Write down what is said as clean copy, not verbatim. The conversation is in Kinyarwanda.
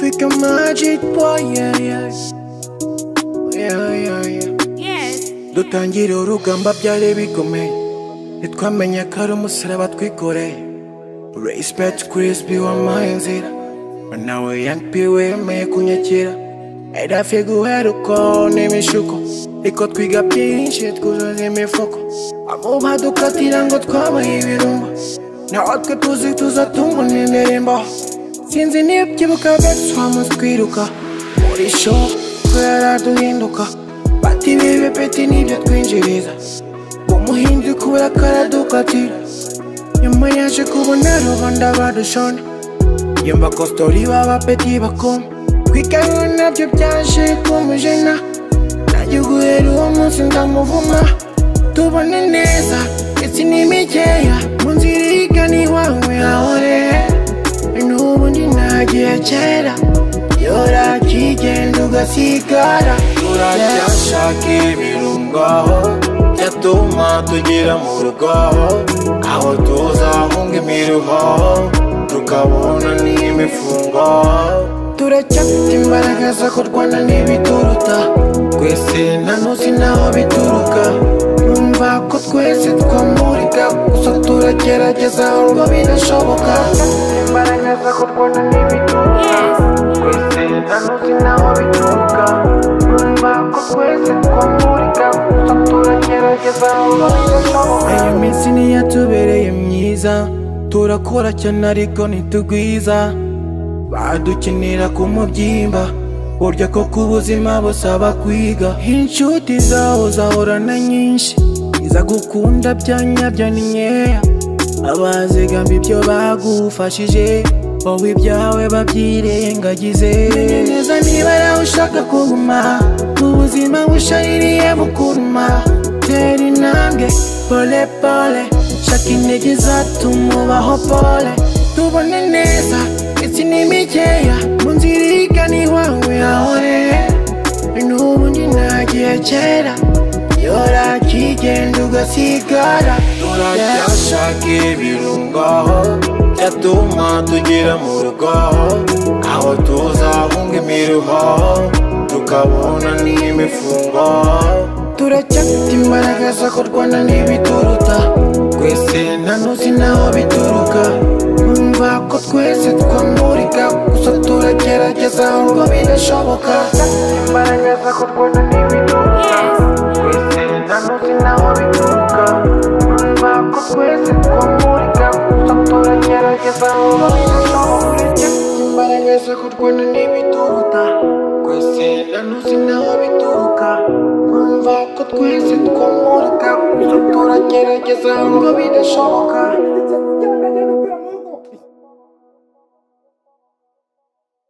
Pick a magic boy, yeah. Yes. Dutangira urugamba byari bikomeye, ntitwamenye ko ari umusaraba twikoreye. Respect Crispy wampaye inzira, nawe Young P wemeye kunyakira. Edafi guhera uko n'imishuko, iko twiga byinshi twuzuza imifuko. Abo badukatira ngo twabaye ibirumba, naho twe tuzi tuzatungwa n'indirimbo. Sinzi nibyibuka betwamuze twiruka muri show ko yaraduhinduka, bati bibe peti nibyo twinjiriza. Umuhinzi kubera karadukatira, nyuma yaje kubona rubanda badushona. Yumva ko story baba peti bakoma, kwikanga nabyo byaje kumujena. Najya guhera uwo munsi ndamuvuma, tubone neza isi ni mikeya, mu nzira igana iwawe hahore. N'ubundi nagiye kera, yora kigenda ugasigara. Turacyashaka ibirungaho byatuma tugera mu rugo, aho tuzahunga imirimo tukabona n'imifungo. Turacyafite imbaraga zo kurwana n'ibituruta, twese ntanuzi naho bituruka. Numva ko twese twamurika, gusa turagerageza ngo bidashoboka. Imbaraga zo kurwana n'ibituruta, twese ntanuzi naho bituruka. Numva ko twese twamurika, gusa turagerageza ngo bidashoboka. Iyi minsi ntiyatubereye myiza, turakora cyane ariko ntitugwiza. Badukinira ku mubyimba, burya ko ku buzima busaba kwiga. Inshuti zaho zahorana nyinshi, iza gukunda bya nyabyo ni nkeya. Abazigamba ibyo bagufashije, wowe ibyawe babyirengagize. Menye neza niba yawe ushaka kuguma, ubuzima bushaririye bukuruma. Tera intambwe pole pole, shaka intege zatuma ubaho pole. Tubone neza isi ni mikeya, mu nzira igana iwawe hahore. N'ubundi nagiye kera, yora kigenda ugasigara. Turacyashaka ibirungaho byatuma tugera mu rugo, aho tuzahunga imirimo tukabona n'imifungo. Turacyafite imbaraga zo kurwana n'ibituruta, twese ntanuzi naho bituruka. Numva ko twese twamurika, gusa turagerageza ngo bidashoboka. Imbaraga zo kurwana n'ibituruta, twese ntanuzi naho bituruka. Numva ko twese twamurika, gusa turagerageza ngo bidashoboka. Imbaraga zo kurwana n'ibituruta, twese ntanuzi naho bituruka. Numva ko twese twamurika, gusa turagerageza ngo bidashoboka.